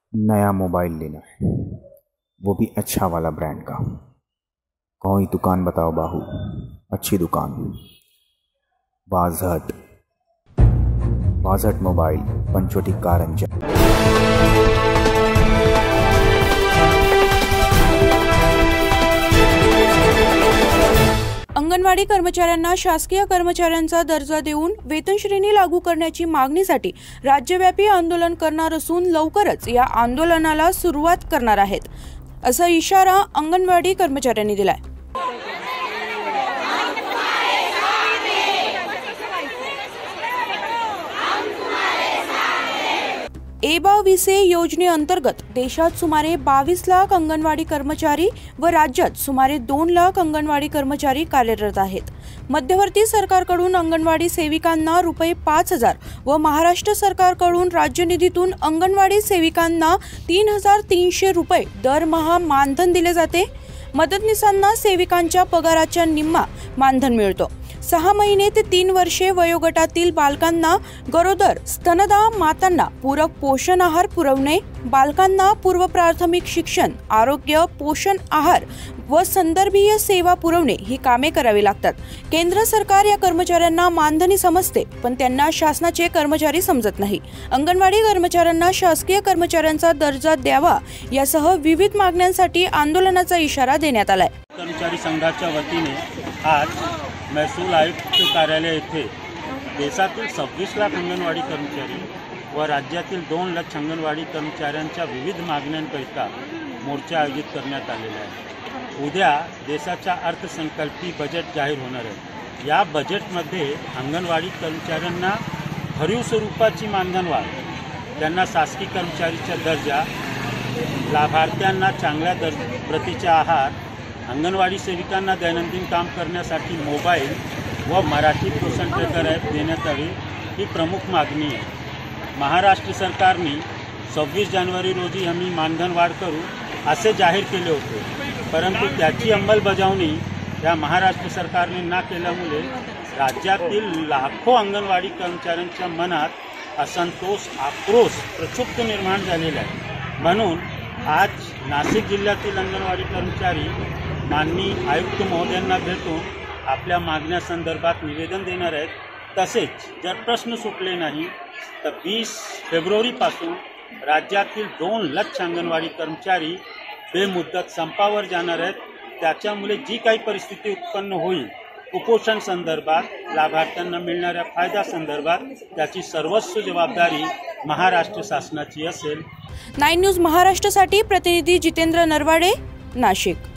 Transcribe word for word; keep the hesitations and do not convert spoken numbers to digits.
नया मोबाइल लेना है, वो भी अच्छा वाला ब्रांड का। कोई दुकान बताओ बाहू, अच्छी दुकान। वाजहट, वाजहट मोबाइल, पंचवटी कारंजा। अंगणवाडी कर्मचाऱ्यांना शासकीय कर्मचाऱ्यांचा दर्जा देऊन वेतन श्रेणी लागू करण्याची मागणीसाठी राज्यव्यापी आंदोलन करणार असून लवकरच या आंदोलनाला सुरुवात करणार आहेत, असा इशारा अंगणवाडी कर्मचाऱ्यांनी दिलाय। एबा विसे योजनेअंतर्गत देशात सुमारे बावीस लाख अंगणवाडी कर्मचारी व राज्यात सुमारे दोन लाख अंगणवाडी कर्मचारी कार्यरत आहेत। मध्यवर्ती सरकारकडून अंगणवाडी सेविकांना रुपये पाच हजार व महाराष्ट्र सरकारकडून राज्य निधीतून अंगणवाडी सेविकांना तीन हजार तीनशे रुपये दरमहा मानधन दिले जाते। मदतनीसांना सेविकांच्या पगाराच्या निम्मा मानधन मिळतो। सहा महिने ते तीन वर्षे वयोगटातील बालकांना गरोदर स्तनदा मातांना पूरक पोषण आहार पुरवणे, बालकांना पूर्व प्राथमिक शिक्षण, आरोग्य, पोषण आहार व संदर्भीय सेवा पुरवणे ही कामे करावी लागतात। केंद्र सरकार या कर्मचाऱ्यांना मानधनी समजते, पण त्यांना शासनाचे कर्मचारी समजत नाही। अंगणवाडी कर्मचाऱ्यांना शासकीय कर्मचाऱ्यांचा दर्जा द्यावा यासह विविध मागण्यांसाठी आंदोलनाचा इशारा देण्यात आलाय। कर्मचारी संघाच्या वतीने आज महसूल आयुक्त कार्यालय येथे देशातील सव्वीस लाख अंगणवाडी कर्मचारी व राज्यातील दोन लाख अंगणवाडी कर्मचाऱ्यांच्या विविध मागण्यांकरिता मोर्चा आयोजित करण्यात आलेला आहे। उद्या देशाच्या अर्थसंकल्पीय बजेट जाहीर होणार आहे। या बजेटमध्ये अंगणवाडी कर्मचाऱ्यांना भरीव स्वरूपाची मानधन वाढ, त्यांना शासकीय कर्मचारीचा दर्जा, लाभार्थ्यांना चांगल्या दर प्रतीचा आहार, अंगणवाडी सेविकांना दैनंदिन काम करण्यासाठी मोबाईल व मराठी पोषण ट्रॅकर ॲप देण्यात यावी ही प्रमुख मागणी आहे। महाराष्ट्र सरकारने सव्वीस जानेवारी रोजी आम्ही मानधन वाढ करू असे जाहीर केले होते, परंतु त्याची अंमलबजावणी या महाराष्ट्र सरकारने न केल्यामुळे राज्यातील लाखो अंगणवाडी कर्मचाऱ्यांच्या मनात असंतोष, आक्रोश, प्रक्षुब्ध निर्माण झालेला आहे। म्हणून आज नाशिक जिल्ह्यातील अंगणवाडी कर्मचारी माननीय आयुक्त महोदयांना भेटून आपल्या मागण्या संदर्भात निवेदन देणार आहेत। तसेच जर प्रश्न सुटले नाही तर वीस फेब्रुवारीपासून राज्यातील दोन लाख अंगणवाडी कर्मचारी बेमुदत संपावर जाणार आहेत। त्याच्यामुळे जी काही परिस्थिती उत्पन्न होईल, कुपोषण संदर्भात, लाभार्थ्यांना मिळणाऱ्या फायदा संदर्भात, त्याची सर्वस्व जबाबदारी महाराष्ट्र शासनाची असेल। नाईन न्यूज महाराष्ट्रासाठी प्रतिनिधी जितेंद्र नरवाडे, नाशिक।